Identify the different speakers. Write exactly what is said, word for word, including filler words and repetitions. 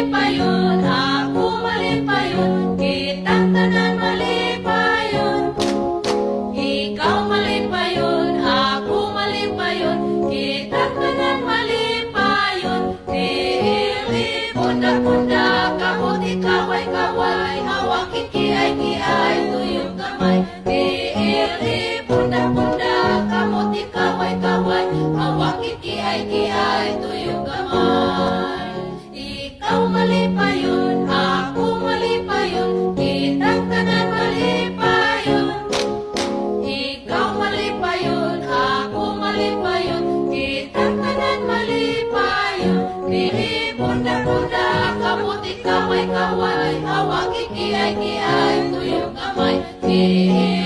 Speaker 1: pa yun, ako mali pa yun, kitang tanan mali pa yun. Ikaw mali pa yun, ako mali pa yun, kitang tanan mali pa yun. Dili bunda-bunda, kamuti kaway-kaway, hawak ikiay-kiay, tuyong kamay. Dili bunda-bunda, kamuti kaway-kaway, hawak ikiay-kiay, tuyong kamay. Ikaw mali pa yun, ako mali pa yun, kitang tanan mali pa yun. Ikaw mali pa yun, ako mali pa yun, kitang tanan mali pa yun. Dili bunda-bunda, kamuti kaway-kaway, hawak ikiay-kiay, tuyong kamay. Dili